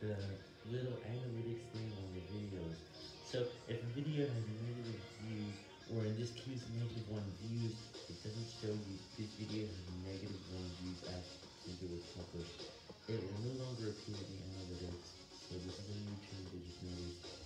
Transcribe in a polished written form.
the little analytics thing on the videos. So if a video has negative views, or in this case negative 1 views, it doesn't show you this video has negative 1 views as since it was published. It will no longer appear in the analytics, so this is a new change I just noticed.